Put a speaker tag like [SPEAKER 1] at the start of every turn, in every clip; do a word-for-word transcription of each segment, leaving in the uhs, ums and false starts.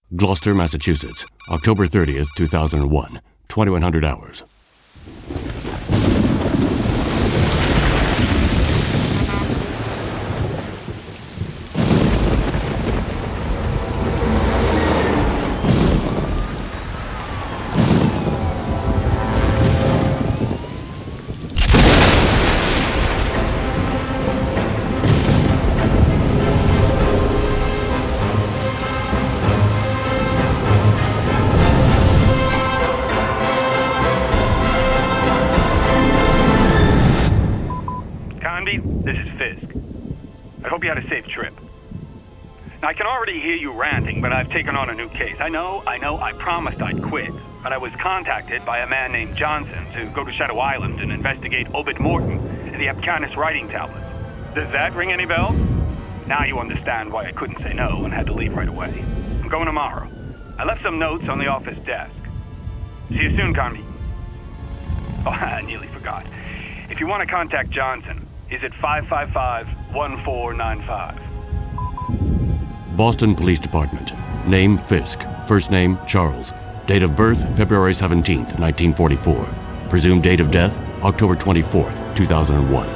[SPEAKER 1] Gloucester, Massachusetts, October thirtieth, two thousand one, twenty-one hundred hours.
[SPEAKER 2] I can already hear you ranting, but I've taken on a new case. I know, I know, I promised I'd quit, but I was contacted by a man named Johnson to go to Shadow Island and investigate Obed Morton and the Apcanis writing tablets. Does that ring any bells? Now you understand why I couldn't say no and had to leave right away. I'm going tomorrow. I left some notes on the office desk. See you soon, Conby. Oh, I nearly forgot. If you want to contact Johnson, he's at five five five, one four nine five.
[SPEAKER 1] Boston Police Department. Name Fisk. First name Charles. Date of birth February seventeenth, nineteen forty-four. Presumed date of death October twenty-fourth, two thousand one.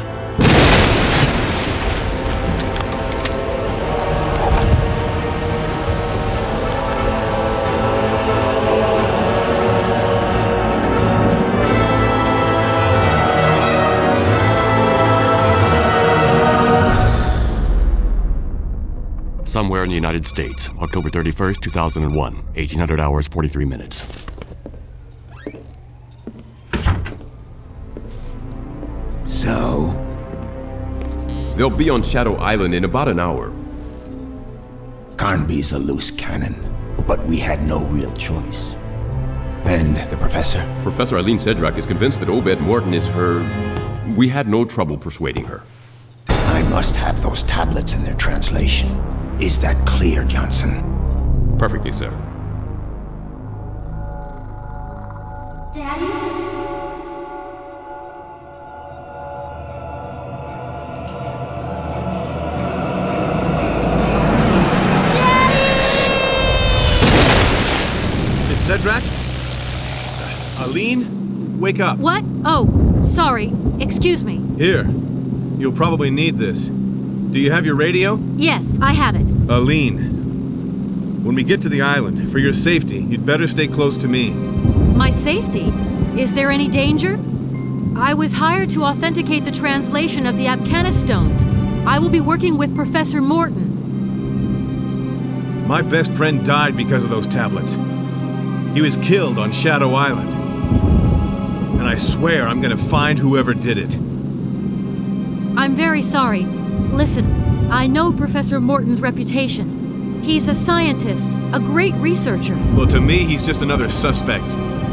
[SPEAKER 1] Somewhere in the United States, October thirty-first, two thousand one, eighteen hundred hours, forty-three minutes.
[SPEAKER 3] So?
[SPEAKER 4] They'll be on Shadow Island in about an hour.
[SPEAKER 3] Carnby's a loose cannon, but we had no real choice. And the professor?
[SPEAKER 4] Professor Aline Cedrak is convinced that Obed Morton is her... We had no trouble persuading her.
[SPEAKER 3] I must have those tablets and their translation. Is that clear, Johnson?
[SPEAKER 4] Perfectly, sir.
[SPEAKER 5] Daddy?
[SPEAKER 6] Miss Cedrak? Uh, Aline? Wake up.
[SPEAKER 7] What? Oh, sorry. Excuse me.
[SPEAKER 6] Here. You'll probably need this. Do you have your radio?
[SPEAKER 7] Yes, I have it.
[SPEAKER 6] Aline, when we get to the island, for your safety, you'd better stay close to me.
[SPEAKER 7] My safety? Is there any danger? I was hired to authenticate the translation of the Apcanis stones. I will be working with Professor Morton.
[SPEAKER 6] My best friend died because of those tablets. He was killed on Shadow Island. And I swear I'm gonna find whoever did it.
[SPEAKER 7] I'm very sorry. Listen, I know Professor Morton's reputation. He's a scientist, a great researcher.
[SPEAKER 6] Well, to me, he's just another suspect.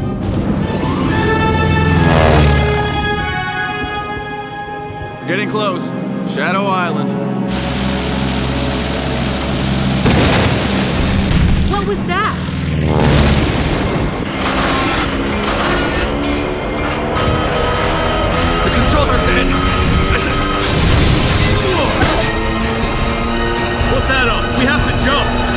[SPEAKER 8] We're getting close. Shadow Island.
[SPEAKER 7] What was that?
[SPEAKER 8] The controls are dead!
[SPEAKER 6] Put that on! We have to jump!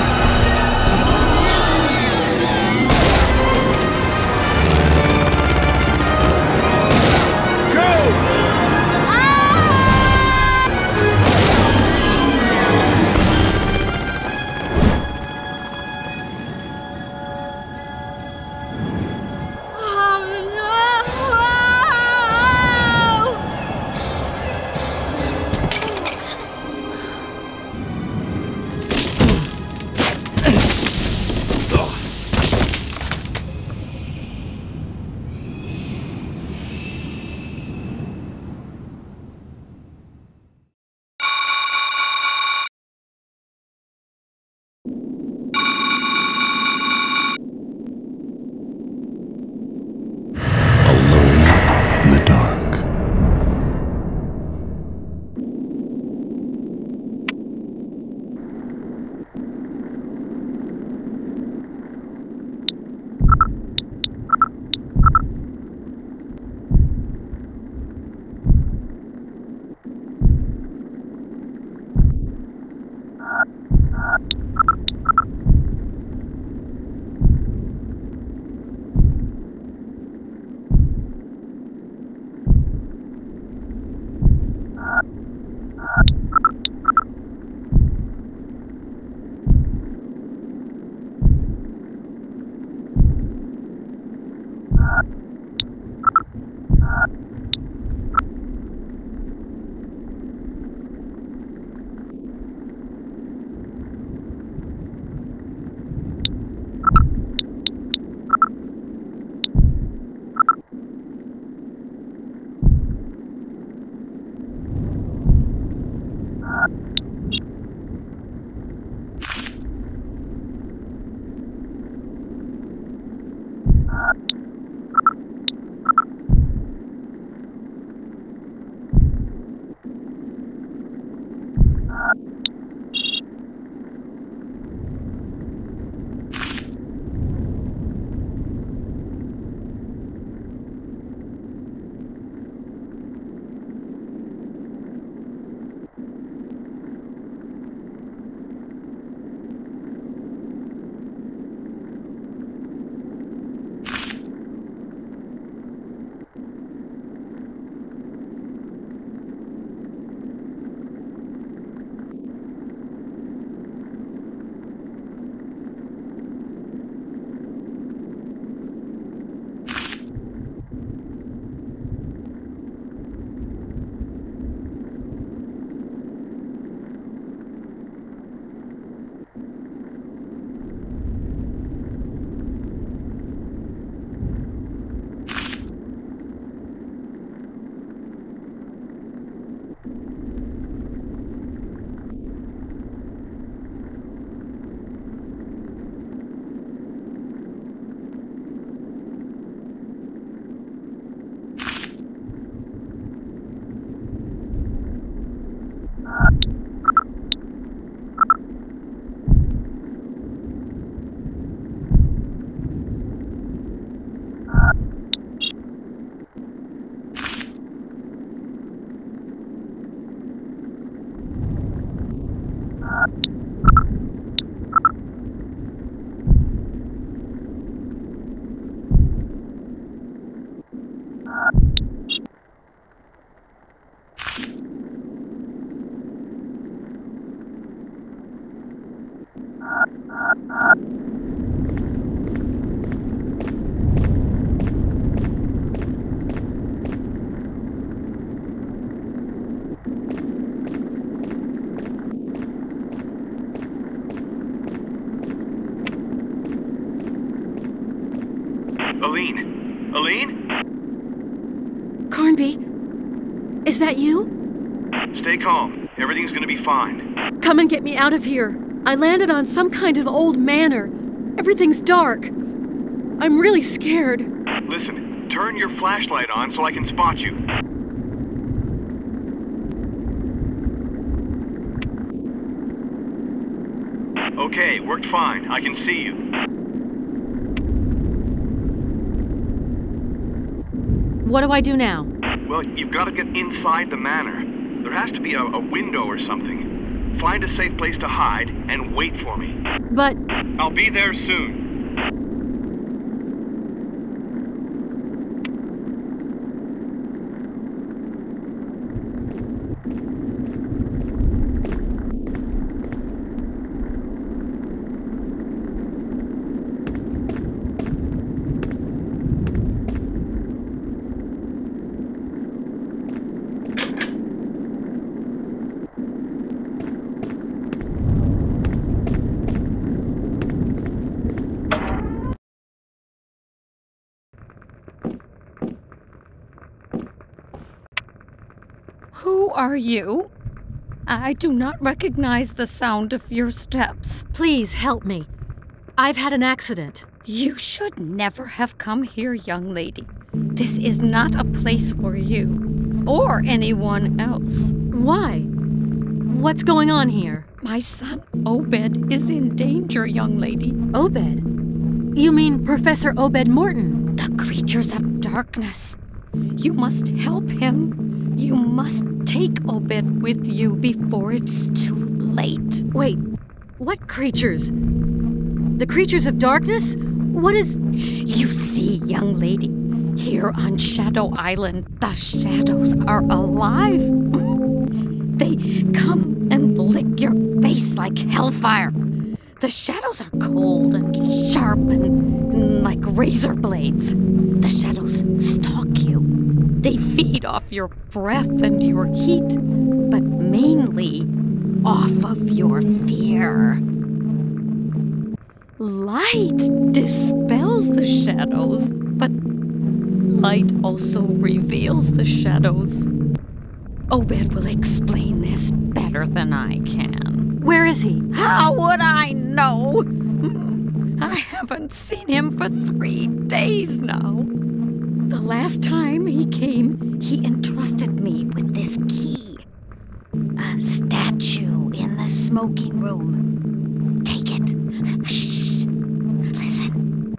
[SPEAKER 2] Aline? Aline?
[SPEAKER 7] Carnby, is that you?
[SPEAKER 2] Stay calm. Everything's gonna be fine.
[SPEAKER 7] Come and get me out of here. I landed on some kind of old manor. Everything's dark. I'm really scared.
[SPEAKER 2] Listen, turn your flashlight on so I can spot you. Okay, worked fine. I can see you.
[SPEAKER 7] What do I do now?
[SPEAKER 2] Well, you've got to get inside the manor. There has to be a, a window or something. Find a safe place to hide and wait for me.
[SPEAKER 7] But...
[SPEAKER 2] I'll be there soon.
[SPEAKER 9] Who are you? I do not recognize the sound of your steps.
[SPEAKER 7] Please help me. I've had an accident.
[SPEAKER 9] You should never have come here, young lady. This is not a place for you, or anyone else.
[SPEAKER 7] Why? What's going on here?
[SPEAKER 9] My son, Obed, is in danger, young lady.
[SPEAKER 7] Obed? You mean Professor Obed Morton?
[SPEAKER 9] The creatures of darkness. You must help him. You must take Obed with you before it's too late.
[SPEAKER 7] Wait, what creatures? The creatures of darkness? What is...
[SPEAKER 9] You see, young lady, here on Shadow Island, the shadows are alive. They come and lick your face like hellfire. The shadows are cold and sharp and like razor blades. The shadows stalk you. They feed off your breath and your heat, but mainly off of your fear. Light dispels the shadows, but light also reveals the shadows. Obed will explain this better better than I can.
[SPEAKER 7] Where is he?
[SPEAKER 9] How would I know? I haven't seen him for three days now. The last time he came, he entrusted me with this key. A statue in the smoking room. Take it. Shh. Listen.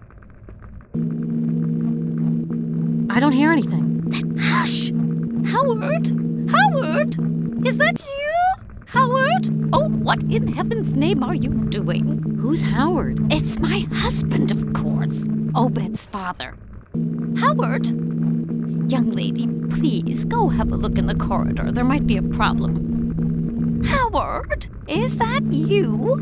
[SPEAKER 7] I don't hear anything.
[SPEAKER 9] Then hush. Howard? Howard? Is that you? Howard? Oh, what in heaven's name are you doing?
[SPEAKER 7] Who's Howard?
[SPEAKER 9] It's my husband, of course. Obed's father. Howard? Young lady, please go have a look in the corridor. There might be a problem. Howard? Is that you?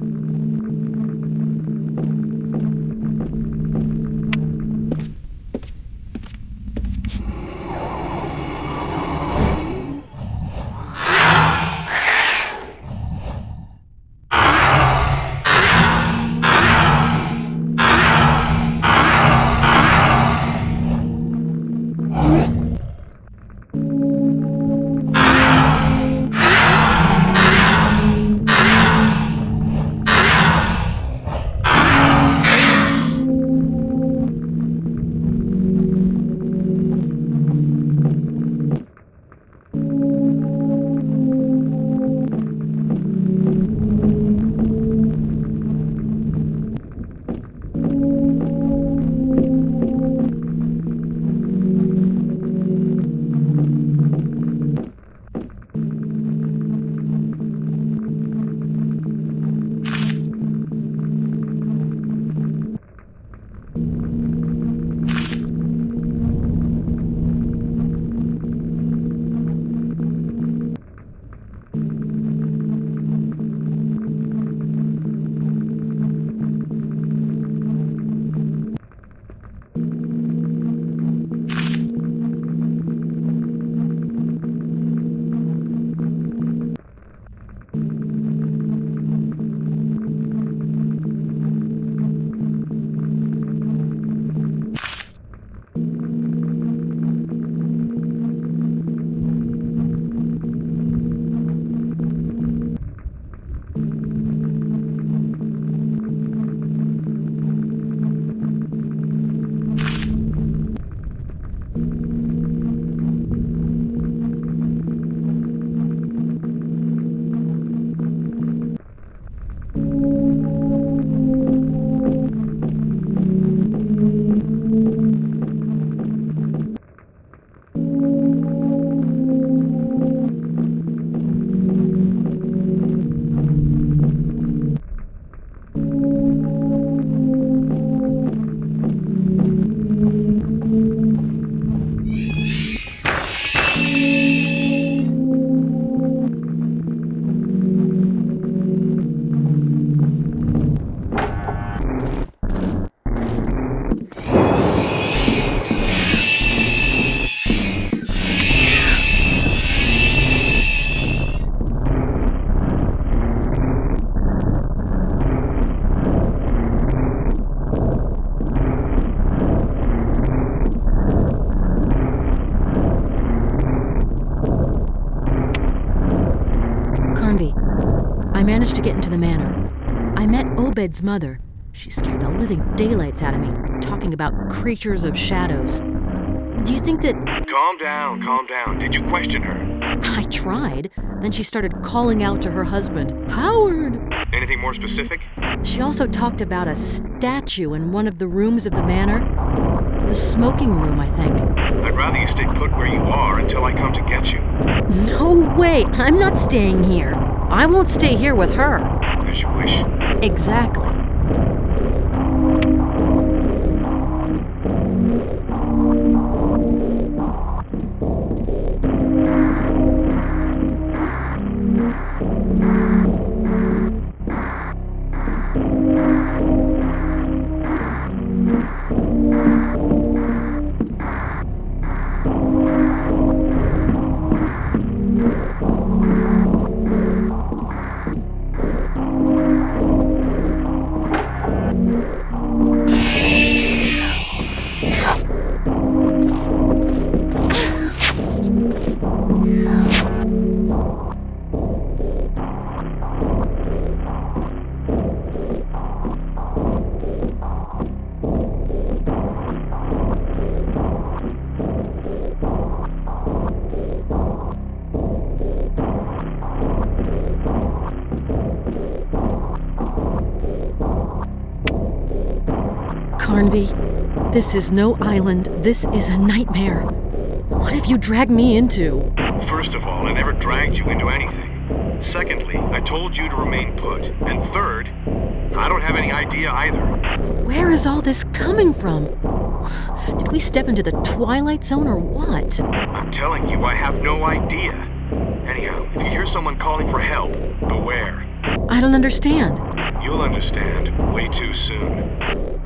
[SPEAKER 7] managed to get into the manor. I met Obed's mother. She scared the living daylights out of me, talking about creatures of shadows. Do you think that...
[SPEAKER 10] Calm down, calm down. Did you question her?
[SPEAKER 7] I tried. Then she started calling out to her husband, Howard!
[SPEAKER 10] Anything more specific?
[SPEAKER 7] She also talked about a statue in one of the rooms of the manor. The smoking room, I think.
[SPEAKER 10] I'd rather you stay put where you are until I come to get you.
[SPEAKER 7] No way! I'm not staying here. I won't stay here with her.
[SPEAKER 10] As you wish.
[SPEAKER 7] Exactly. Carnby. This is no island. This is a nightmare. What have you dragged me into?
[SPEAKER 10] First of all, I never dragged you into anything. Secondly, I told you to remain put. And third, I don't have any idea either.
[SPEAKER 7] Where is all this coming from? Did we step into the Twilight Zone or what?
[SPEAKER 10] I'm telling you, I have no idea. Anyhow, if you hear someone calling for help, beware.
[SPEAKER 7] I don't understand.
[SPEAKER 10] You'll understand way too soon.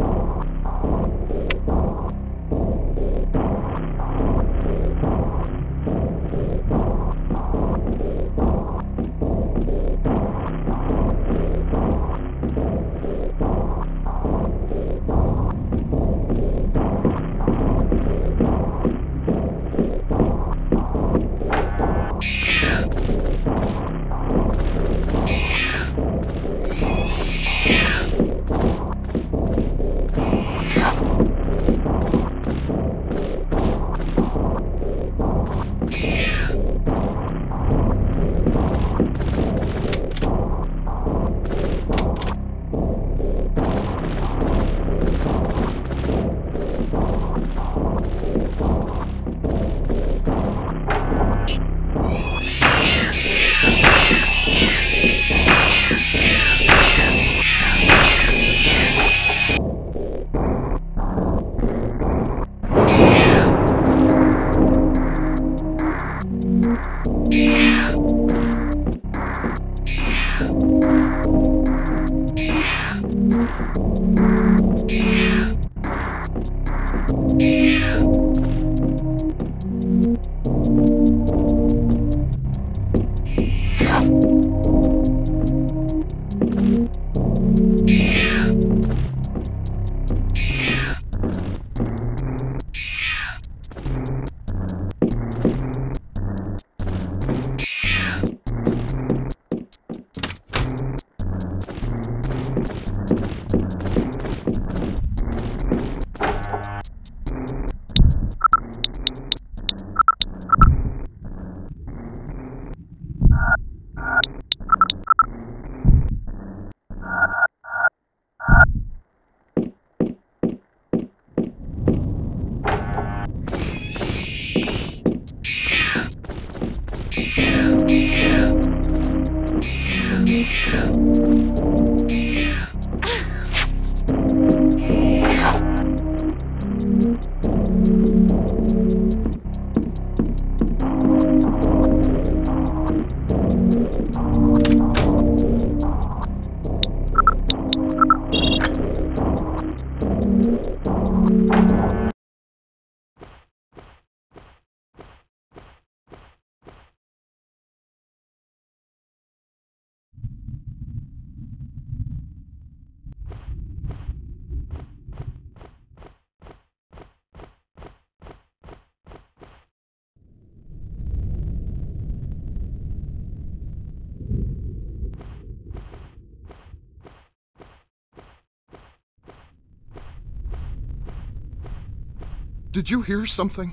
[SPEAKER 11] Did you hear something?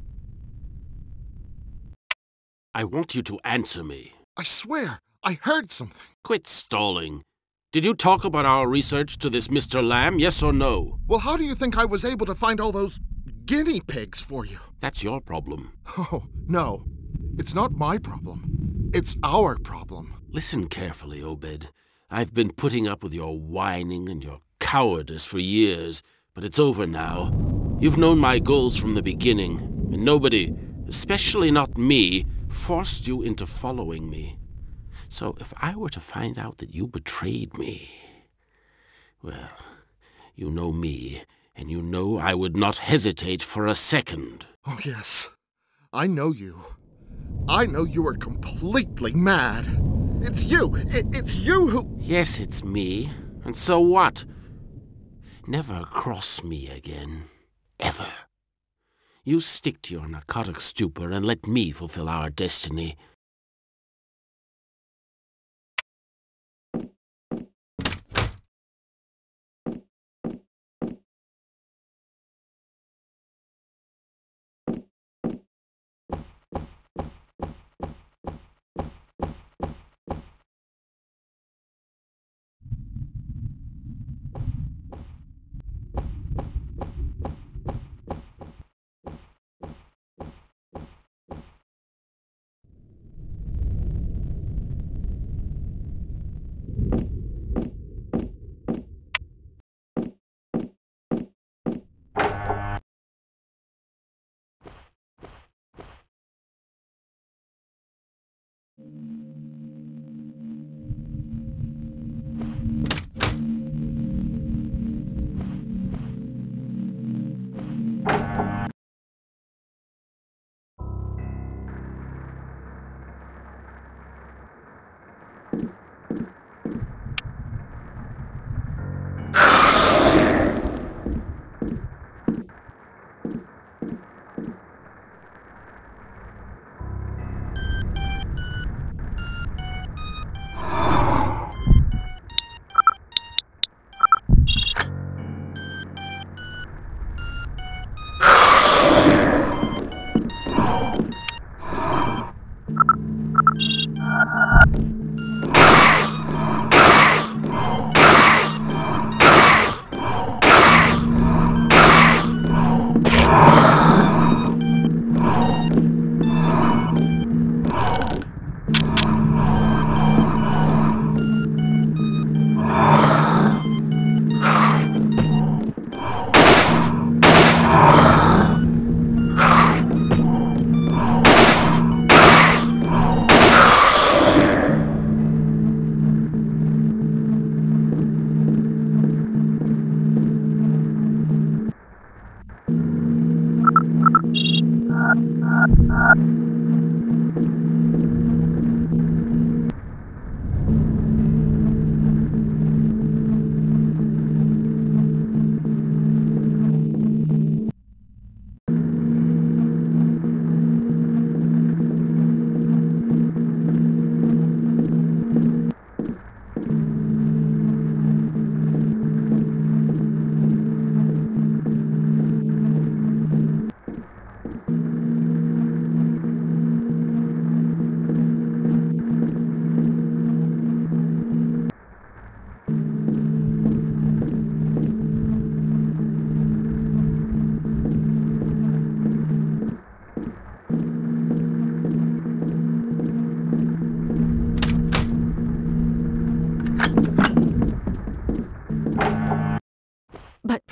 [SPEAKER 12] I want you to answer me.
[SPEAKER 11] I swear, I heard something.
[SPEAKER 12] Quit stalling. Did you talk about our research to this Mister Lamb, yes or no?
[SPEAKER 11] Well, how do you think I was able to find all those guinea pigs for you?
[SPEAKER 12] That's your problem.
[SPEAKER 11] Oh, no. It's not my problem. It's our problem.
[SPEAKER 12] Listen carefully, Obed. I've been putting up with your whining and your cowardice for years, but it's over now. You've known my goals from the beginning, and nobody, especially not me, forced you into following me. So if I were to find out that you betrayed me, well, you know me, and you know I would not hesitate for a second.
[SPEAKER 11] Oh, yes. I know you. I know you are completely mad. It's you! It, it's you who...
[SPEAKER 12] Yes, it's me. And so what? Never cross me again. Ever. You stick to your narcotic stupor and let me fulfill our destiny.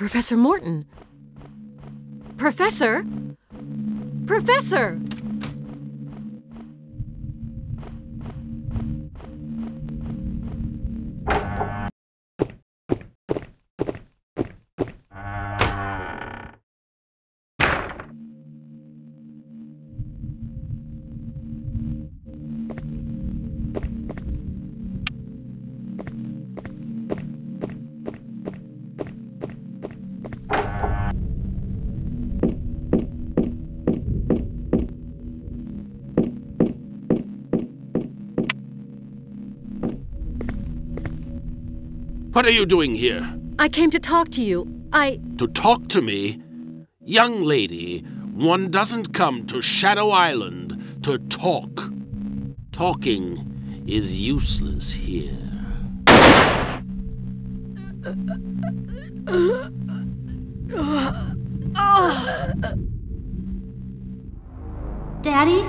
[SPEAKER 7] Professor Morton. Professor? Professor!
[SPEAKER 12] What are you doing here?
[SPEAKER 7] I came to talk to you. I...
[SPEAKER 12] To talk to me? Young lady, one doesn't come to Shadow Island to talk. Talking is useless here.
[SPEAKER 5] Daddy?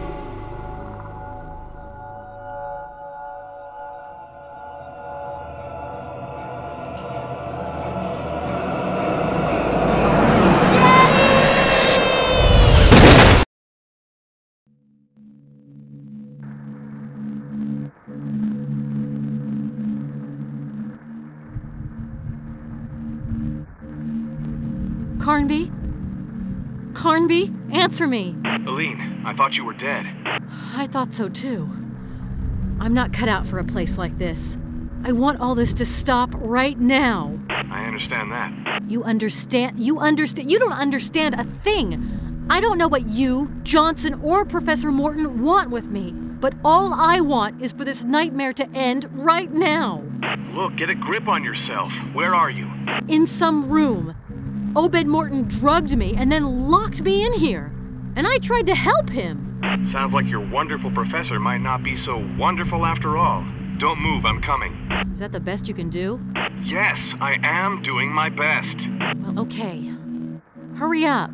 [SPEAKER 7] Carnby? Carnby, answer me.
[SPEAKER 10] Aline, I thought you were dead.
[SPEAKER 7] I thought so too. I'm not cut out for a place like this. I want all this to stop right now.
[SPEAKER 10] I understand that.
[SPEAKER 7] You understand? You understand? You don't understand a thing. I don't know what you, Johnson, or Professor Morton want with me, but all I want is for this nightmare to end right now.
[SPEAKER 10] Look, get a grip on yourself. Where are you?
[SPEAKER 7] In some room. Obed Morton drugged me and then locked me in here. And I tried to help him.
[SPEAKER 10] Sounds like your wonderful professor might not be so wonderful after all. Don't move, I'm coming.
[SPEAKER 7] Is that the best you can do?
[SPEAKER 10] Yes, I am doing my best.
[SPEAKER 7] Well, okay. Hurry up.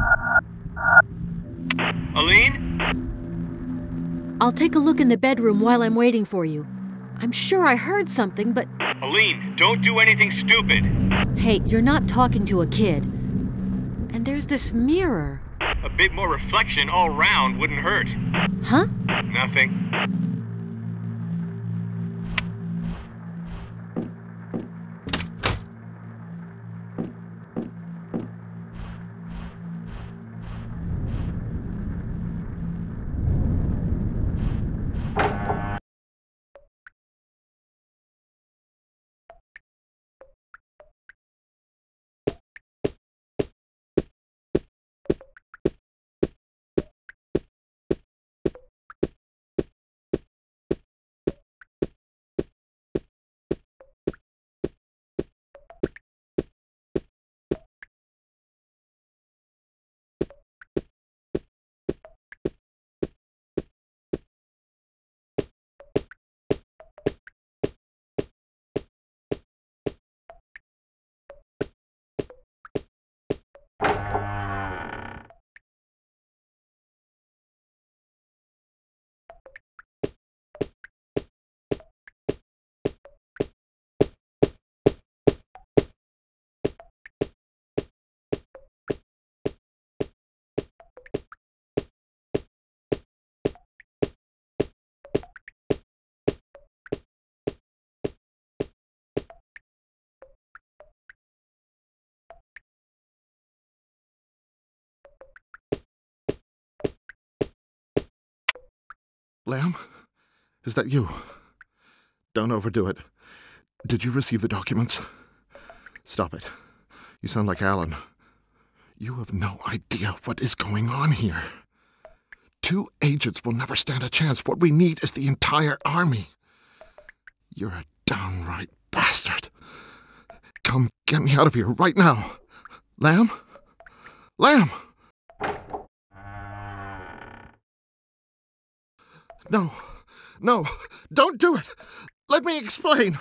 [SPEAKER 10] Aline?
[SPEAKER 7] I'll take a look in the bedroom while I'm waiting for you. I'm sure I heard something, but...
[SPEAKER 10] Aline, don't do anything stupid.
[SPEAKER 7] Hey, you're not talking to a kid. And there's this mirror.
[SPEAKER 10] A bit more reflection all round wouldn't hurt.
[SPEAKER 7] Huh?
[SPEAKER 10] Nothing.
[SPEAKER 11] Lamb? Is that you? Don't overdo it. Did you receive the documents? Stop it. You sound like Alan. You have no idea what is going on here. Two agents will never stand a chance. What we need is the entire army. You're a downright bastard. Come get me out of here right now. Lamb? Lamb! No, no, don't do it. Let me explain.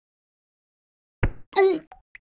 [SPEAKER 11] Ooh.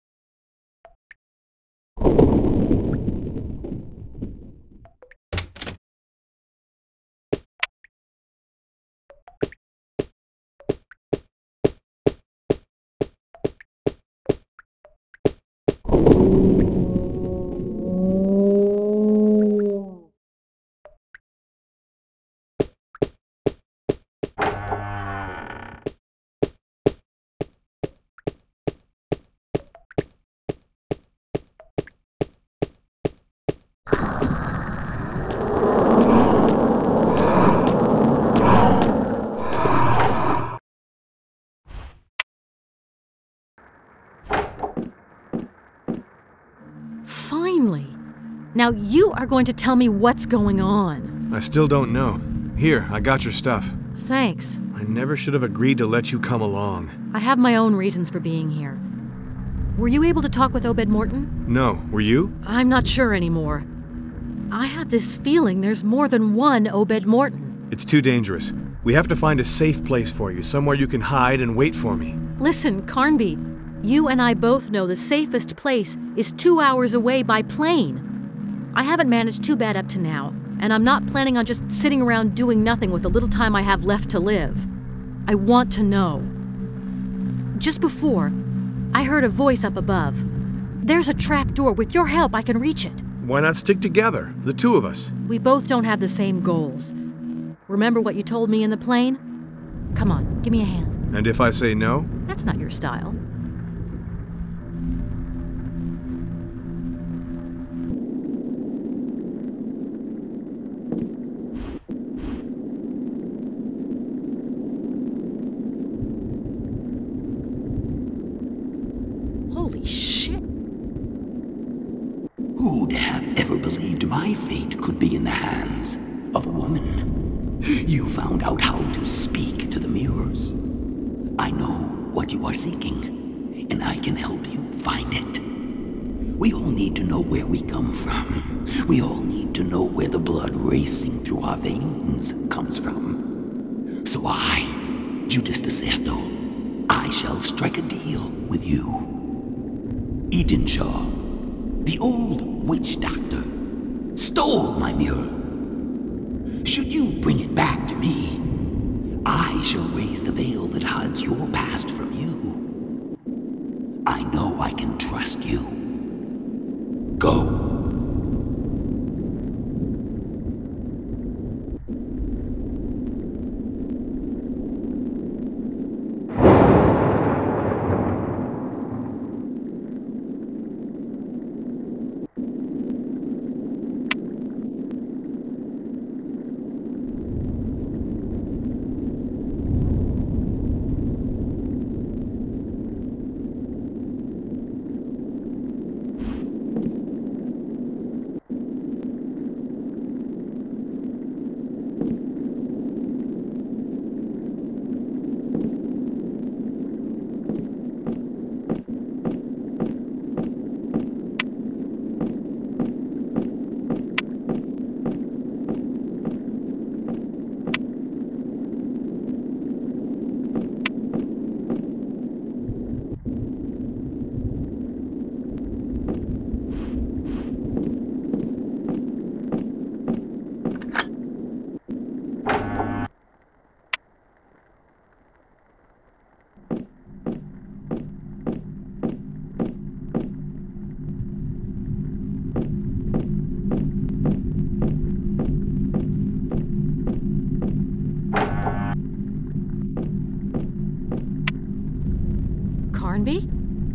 [SPEAKER 7] Finally. Now you are going to tell me what's going on.
[SPEAKER 6] I still don't know. Here, I got your stuff.
[SPEAKER 7] Thanks.
[SPEAKER 6] I never should have agreed to let you come along.
[SPEAKER 7] I have my own reasons for being here. Were you able to talk with Obed Morton?
[SPEAKER 6] No. Were you?
[SPEAKER 7] I'm not sure anymore. I have this feeling there's more than one Obed Morton.
[SPEAKER 6] It's too dangerous. We have to find a safe place for you, somewhere you can hide and wait for me.
[SPEAKER 7] Listen, Carnby, you and I both know the safest place is two hours away by plane. I haven't managed too bad up to now, and I'm not planning on just sitting around doing nothing with the little time I have left to live. I want to know. Just before, I heard a voice up above. There's a trap door. With your help, I can reach it.
[SPEAKER 6] Why not stick together, the two of us?
[SPEAKER 7] We both don't have the same goals. Remember what you told me in the plane? Come on, give me a hand.
[SPEAKER 6] And if I say no?
[SPEAKER 7] That's not your style. Holy shit.
[SPEAKER 3] Who'd have ever believed my fate could be in the hands of a woman? You found out how to speak to the mirrors. I know what you are seeking, and I can help you find it. We all need to know where we come from. We all need to know where the blood racing through our veins comes from. So I, Judas Deserto, I shall strike a deal with you. Edenshaw, the old witch doctor, stole my mirror. Should you bring it back to me, I shall raise the veil that hides your past from you. I know I can trust you. Go.
[SPEAKER 7] Carnby?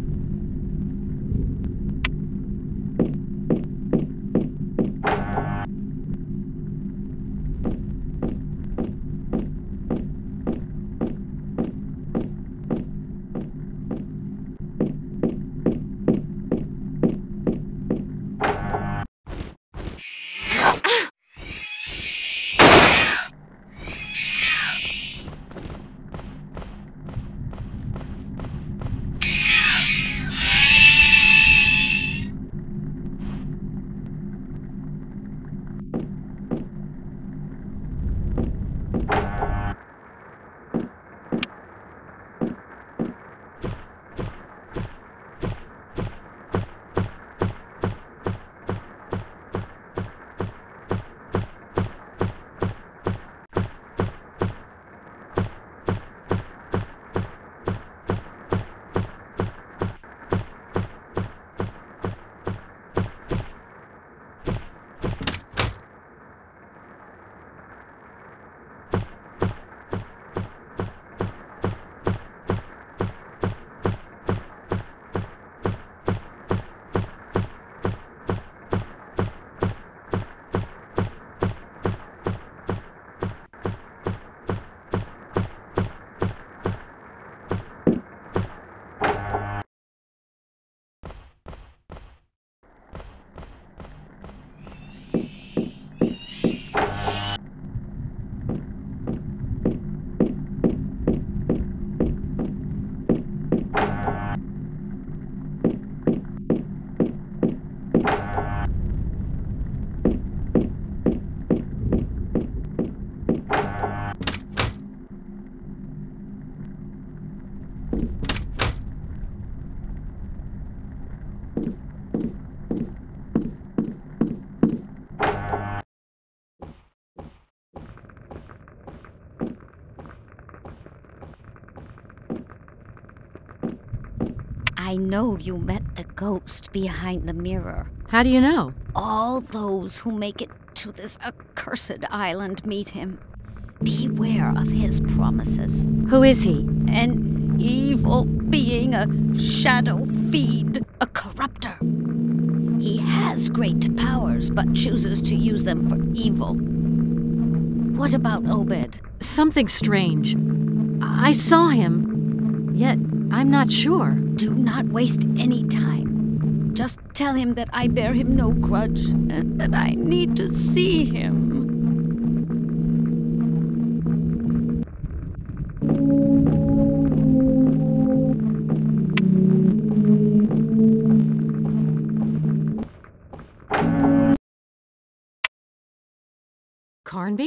[SPEAKER 9] I know you met the ghost behind the mirror.
[SPEAKER 7] How do you know?
[SPEAKER 9] All those who make it to this accursed island meet him. Beware of his promises.
[SPEAKER 7] Who is he?
[SPEAKER 9] An evil being, a shadow fiend, a corrupter. He has great powers, but chooses to use them for evil. What about Obed?
[SPEAKER 7] Something strange. I saw him, yet I'm not sure.
[SPEAKER 9] Do not waste any time. Just tell him that I bear him no grudge, and that I need to see him.
[SPEAKER 7] Carnby?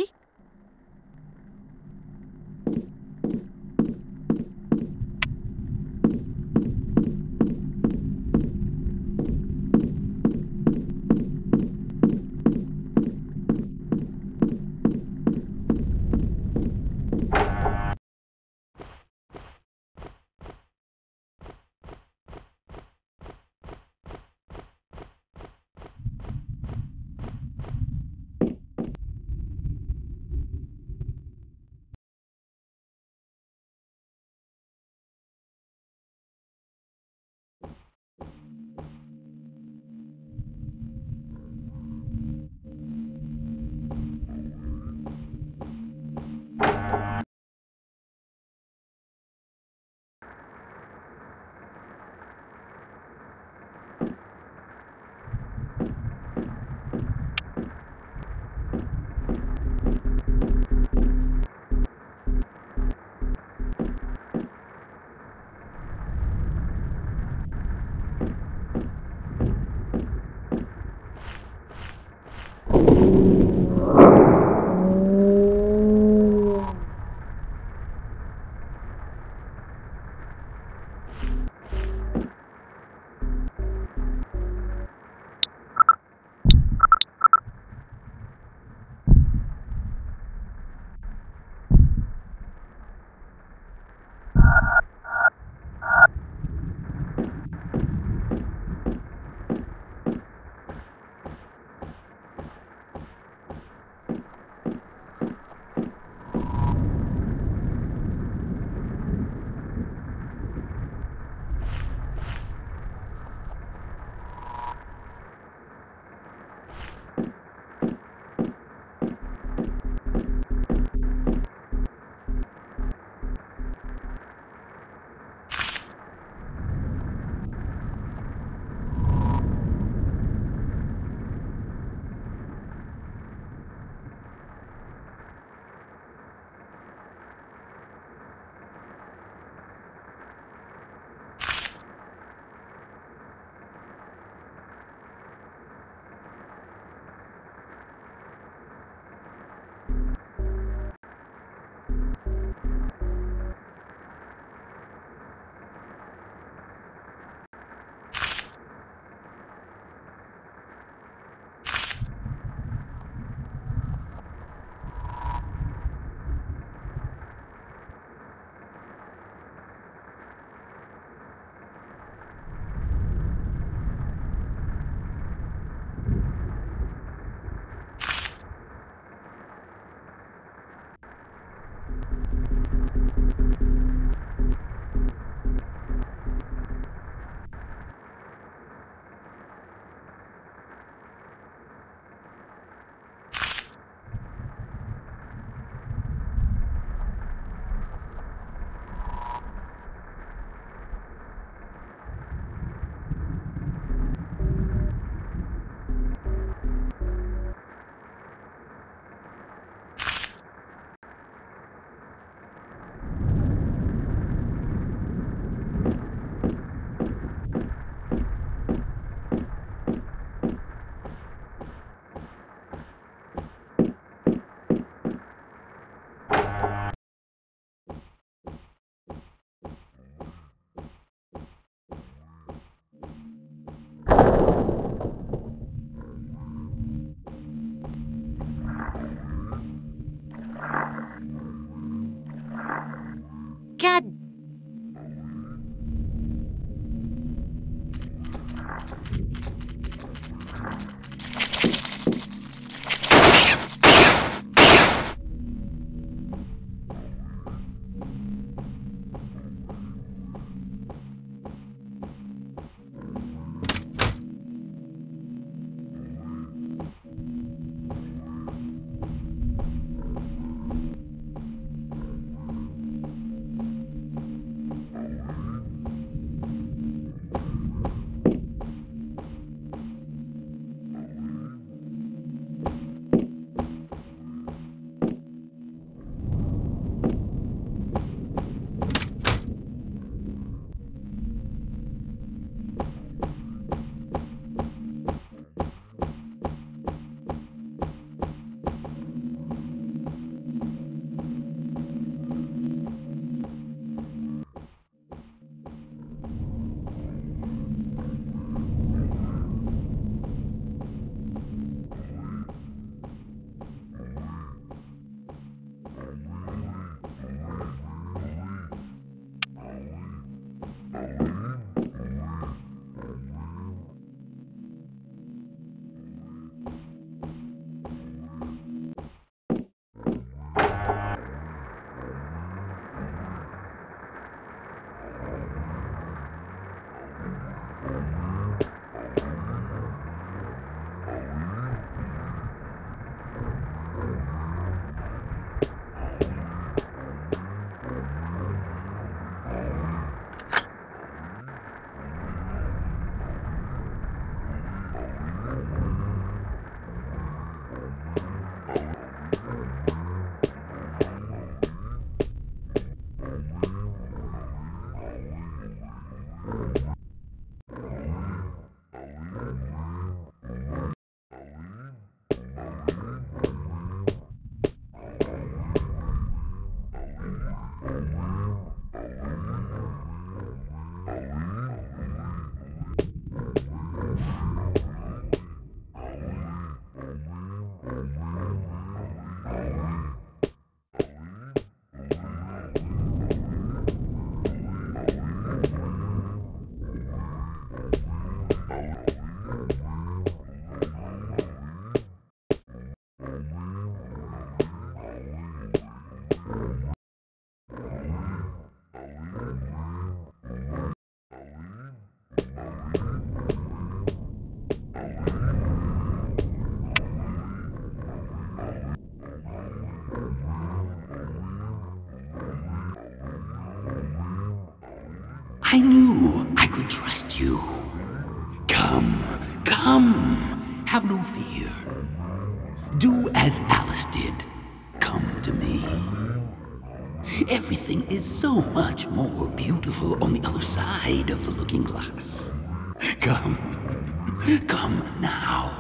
[SPEAKER 3] I knew I could trust you. Come, come, have no fear. Do as Alice did. Come to me. Everything is so much more beautiful on the other side of the looking glass. Come, come now.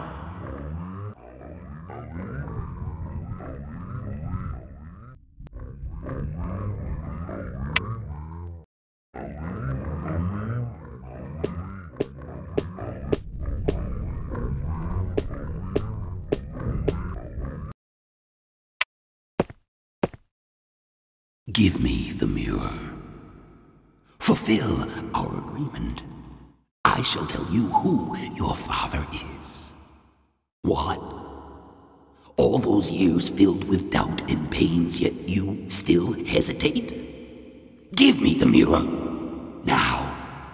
[SPEAKER 3] Give me the mirror. Fulfill our agreement. I shall tell you who your father is. What? All those years filled with doubt and pains, yet you still hesitate? Give me the mirror. Now.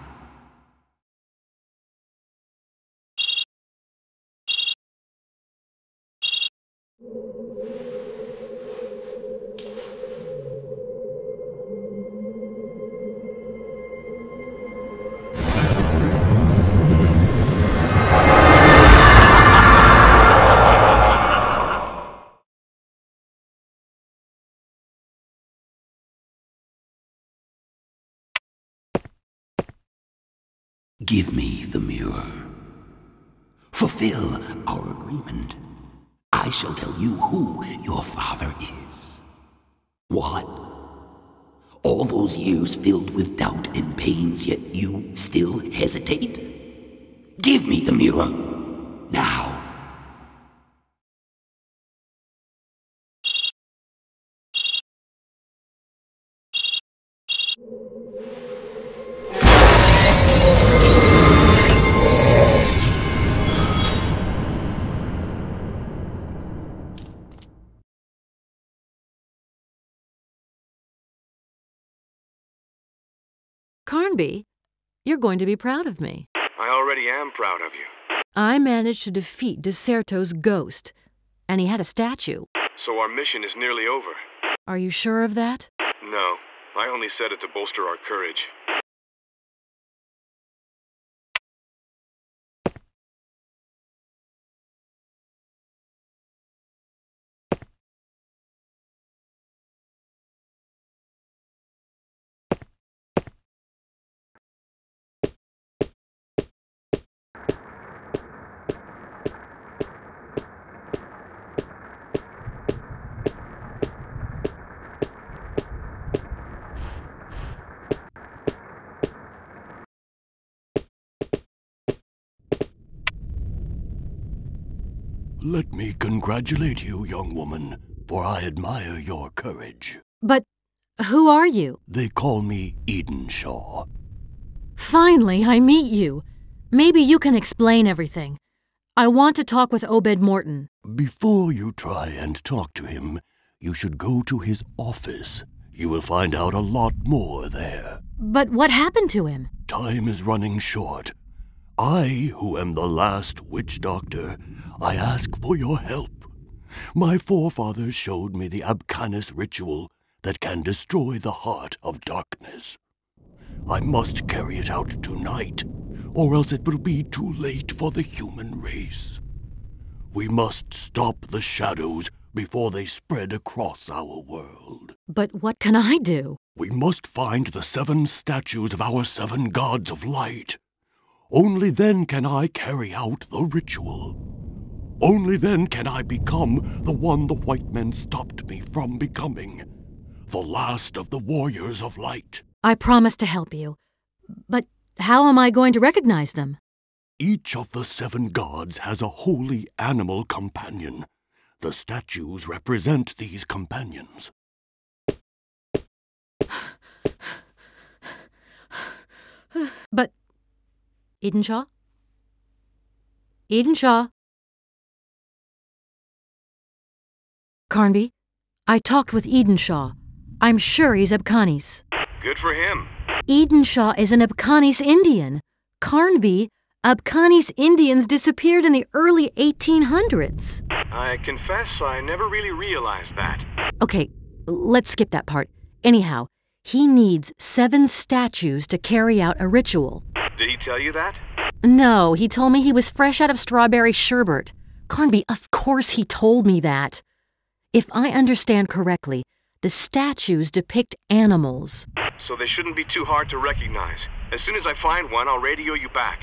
[SPEAKER 3] Give me the mirror. Fulfill our agreement. I shall tell you who your father is. What? All those years filled with doubt and pains, yet you still hesitate? Give me the mirror. Now.
[SPEAKER 7] Carnby, you're going to be proud of me.
[SPEAKER 10] I already am proud of you.
[SPEAKER 7] I managed to defeat Deserto's ghost, and he had a statue.
[SPEAKER 10] So our mission is nearly over.
[SPEAKER 7] Are you sure of that?
[SPEAKER 10] No, I only said it to bolster our courage.
[SPEAKER 1] Let me congratulate you, young woman, for I admire your courage.
[SPEAKER 7] But who are you?
[SPEAKER 1] They call me Edenshaw.
[SPEAKER 7] Finally, I meet you. Maybe you can explain everything. I want to talk with Obed Morton.
[SPEAKER 1] Before you try and talk to him, you should go to his office. You will find out a lot more there.
[SPEAKER 7] But what happened to him?
[SPEAKER 1] Time is running short. I, who am the last witch doctor, I ask for your help. My forefathers showed me the Abcanis ritual that can destroy the heart of darkness. I must carry it out tonight, or else it will be too late for the human race. We must stop the shadows before they spread across our world.
[SPEAKER 7] But what can I do?
[SPEAKER 1] We must find the seven statues of our seven gods of light. Only then can I carry out the ritual. Only then can I become the one the white men stopped me from becoming. The last of the warriors of light.
[SPEAKER 7] I promise to help you. But how am I going to recognize them?
[SPEAKER 1] Each of the seven gods has a holy animal companion. The statues represent these companions.
[SPEAKER 7] But... Edenshaw? Edenshaw? Carnby, I talked with Edenshaw. I'm sure he's Abcanis.
[SPEAKER 10] Good for him.
[SPEAKER 7] Edenshaw is an Abcanis Indian. Carnby, Abcanis Indians disappeared in the early eighteen hundreds.
[SPEAKER 10] I confess I never really realized that.
[SPEAKER 7] Okay, let's skip that part. Anyhow, He needs seven statues to carry out a ritual.
[SPEAKER 10] Did he tell you that?
[SPEAKER 7] No, he told me he was fresh out of strawberry sherbet. Carnby, of course he told me that. If I understand correctly, the statues depict animals.
[SPEAKER 10] So they shouldn't be too hard to recognize. As soon as I find one, I'll radio you back.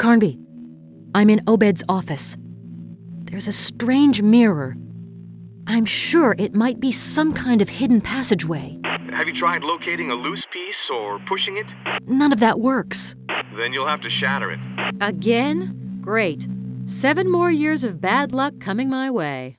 [SPEAKER 7] Carnby, I'm in Obed's office. There's a strange mirror. I'm sure it might be some kind of hidden passageway.
[SPEAKER 10] Have you tried locating a loose piece or pushing it?
[SPEAKER 7] None of that works.
[SPEAKER 10] Then you'll have to shatter it.
[SPEAKER 7] Again? Great. Seven more years of bad luck coming my way.